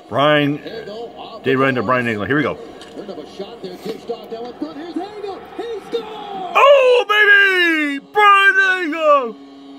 Brian, Dave Ryan to Brian Hagel. Here we go. Oh, baby! Brian Hagel!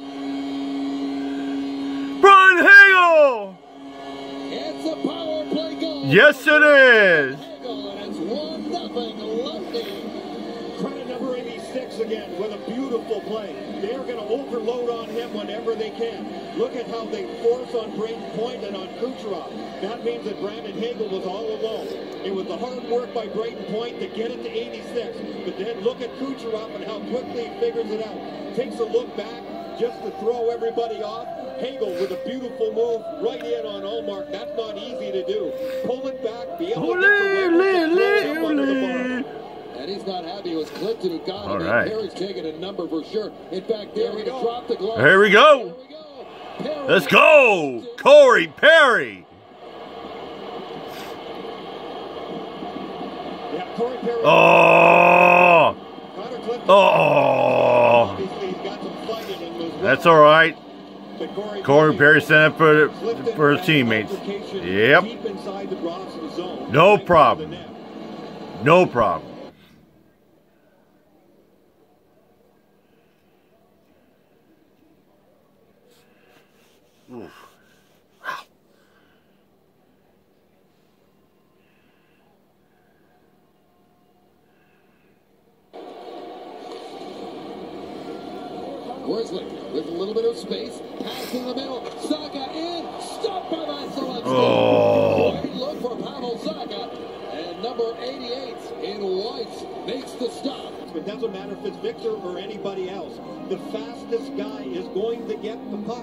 Brian Hagel! It's a power play goal. Yes, it is. It's 1-0 Lefty. Credit number 86 again with a beautiful play. They are going to overload on him whenever they can. Look at how they force on Brayden Point and on Kucherov. That means that Brandon Hagel was all alone. It was the hard work by Brayden Point to get it to 86. But then look at Kucherov and how quickly he figures it out. Takes a look back just to throw everybody off. Hagel with a beautiful move right in on Ullmark. That's not easy to do. Pull it back, be able to get the under the bar. And he's not happy. It was Clifton who got it. All right. Perry's taking a number for sure. In fact, there we go. Drop the glove. Here we go. Perry. Let's go. Corey Perry. Yeah, Corey Perry. Oh. Oh. Obviously, he's got some fight in him as well. That's all right. But Corey Perry sent up for his teammates. Yep. Deep inside the Bronson zone. No problem. No problem. Oof. Wow. Worsley with a little bit of space, passing the middle. Saka in, stopped by Vasilevsky. Oh. Great look for Pavel Saka, and number 88 in white makes the stop. It doesn't matter if it's Victor or anybody else. The fastest guy is going to get the puck.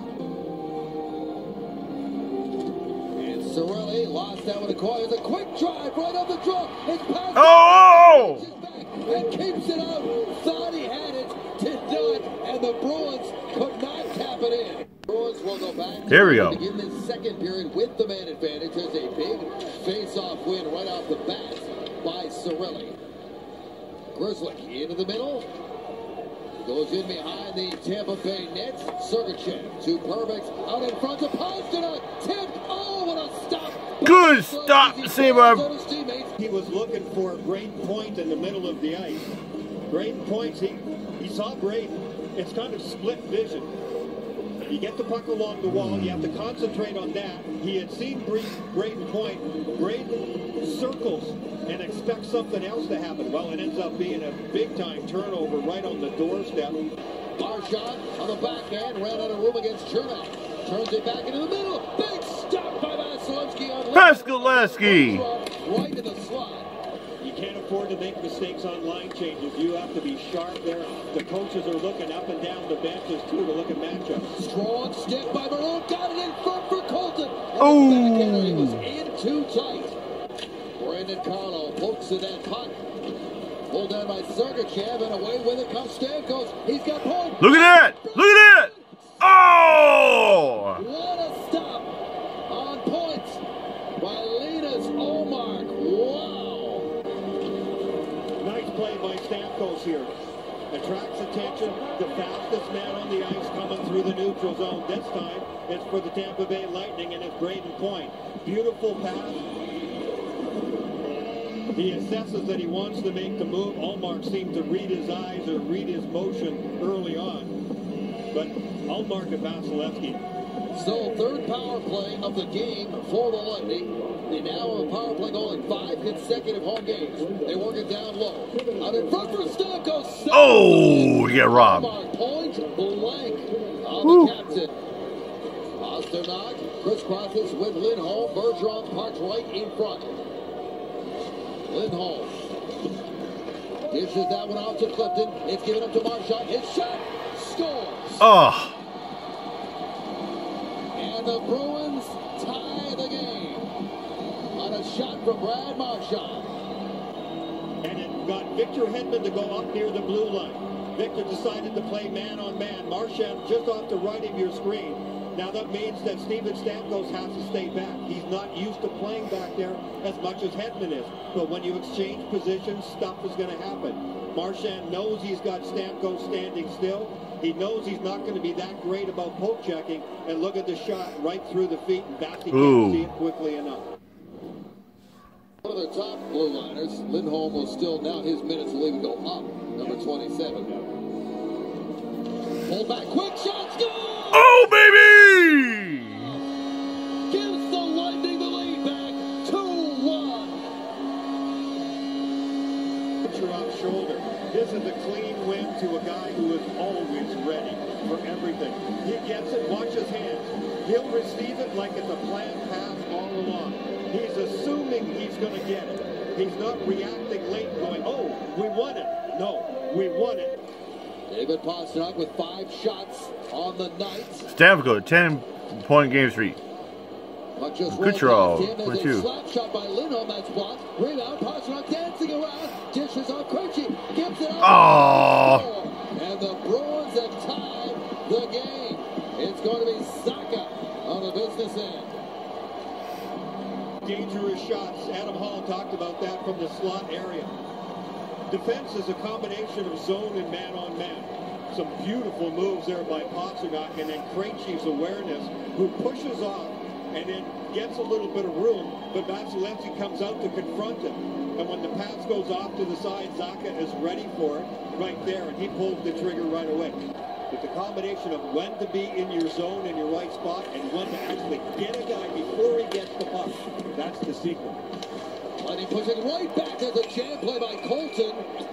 And Cirelli lost out with a coil. It's a quick drive right on the draw. It's passed. Oh! And keeps it out. Thought he had it, did not, and the Bruins could not tap it in. Bruins will go back. Here we go. Begin this second period with the man advantage. There's a big face-off win right off the bat by Cirelli. Grizzly into the middle. Goes in behind the Tampa Bay net. Sergachev to Perbix out in front of Pastrnak. Tipped. Oh, what a stop. Good stop, save him. He was looking for Brayden Point in the middle of the ice. Brayden Point, he saw Brayden. It's kind of split vision. You get the puck along the wall, you have to concentrate on that. He had seen Brayden Point. Brayden circles and expects something else to happen. Well, it ends up being a big-time turnover right on the doorstep. Marchand on the backhand, ran out of room against Chernak. Turns it back into the middle. Big stop by Vasilevsky on Vasilevsky. right to the slot. You can't afford to make mistakes on line changes. You have to be sharp there. The coaches are looking up and down the benches, too, to look at matchups. Strong stick by Maroon. Got it in front for Colton. Oh! He was in too tight. Brandon Carlo pokes to that puck. Pulled down by Sergachev, and away with it comes Stamkos. He's got Point. Look at that! Look at that! Oh! What a stop on Point by Linus Ullmark. Wow! Nice play by Stamkos here. Attracts attention. The fastest man on the ice coming through the neutral zone. This time, it's for the Tampa Bay Lightning, and it's Brayden Point. Beautiful pass. He assesses that he wants to make the move. Ullmark seemed to read his eyes or read his motion early on. But Ullmark and Vasilevsky. So, third power play of the game for the Lightning. They now have a power play goal in 5 consecutive home games. They work it down low. Out in front for Stamkos. Oh, yeah, Rob. Point blank on the captain. Pastrnak crisscrosses with Lindholm. Bergeron parked right in front. Lindholm dishes that one out to Clifton. It's given up to Marchand. His shot scores. Oh. And the Bruins tie the game on a shot from Brad Marchand. And it got Victor Hedman to go up near the blue line. Victor decided to play man-on-man. Marchand just off the right of your screen. Now that means that Steven Stamkos has to stay back. He's not used to playing back there as much as Hedman is. But when you exchange positions, stuff is going to happen. Marchand knows he's got Stamkos standing still. He knows he's not going to be that great about poke checking. And look at the shot right through the feet. And back he can't see it quickly enough. their top blue liners. Lindholm will still, now his minutes will even go up. Number 27. Pull back, quick shots, go! Oh, baby! Gives the Lightning the lead back, 2-1. Kucherov shoulder. This is a clean win to a guy who is always ready for everything. He gets it, watch his hands. He'll receive it like it's a planned pass all along. He's assuming he's going to get it. He's not reacting late going, oh, we won it. No, we won it. David Pastrnak with 5 shots on the night. Stamkos, 10-point game streak. Kucherov, 22. Slap shot by Lindholm, that's blocked. Rebound, Pastrnak dancing around. Dishes on Krejci, gives it up. Oh! And the Bruins have tied the game. It's going to be Zacha on the business end. Dangerous shots. Adam Hall talked about that from the slot area. Defense is a combination of zone and man-on-man. Some beautiful moves there by Pastrnak, and then Krejci's awareness, who pushes off and then gets a little bit of room, but Vasilevsky comes out to confront him. And when the pass goes off to the side, Zacha is ready for it right there, and he pulls the trigger right away. But the combination of when to be in your zone, in your right spot, and when to actually get a guy before he gets the puck, that's the secret. And he puts it right back as a jam play by Colton.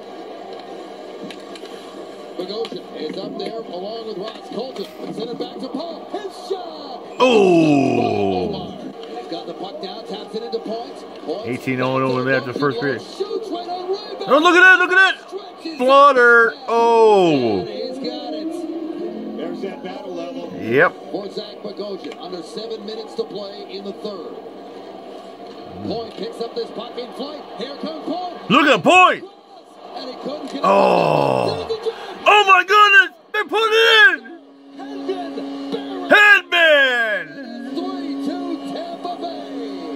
Bogosian is up there along with Ross. Colton send it back to Paul. His shot! Oh! He's got the puck down, taps it into points. 18-0 over there after the first period. Shoots right on rebound. Oh, look at that, look at that! Blotter! Oh! And he's got it. There's that battle level. Yep. For Zach Bogosian, under 7 minutes to play in the third. Point picks up this puck in flight. Here comes Point. Look at Point! And he couldn't get Oh! Oh my goodness! They put it in! Headman! 3-2 Tampa Bay.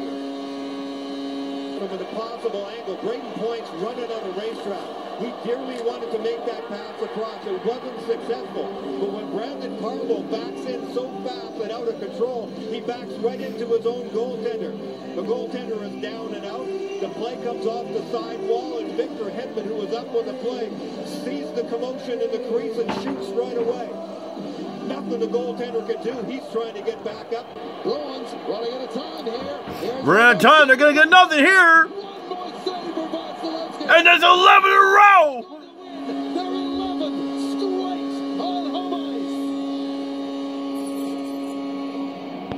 From an impossible angle, Brayden Point's running on a racetrack. He dearly wanted to make that pass across. It wasn't successful. But when Brandon Carlo backs in so fast and out of control, he backs right into his own goaltender. The goaltender is down and out. The play comes off the side wall, and Victor Hedman, who was up on the play, sees the commotion in the crease and shoots right away. Nothing the goaltender can do. He's trying to get back up. Bruins running out of time here. We're out of time. They're going to get nothing here. One more save for Vasilevsky. And there's 11 in a row.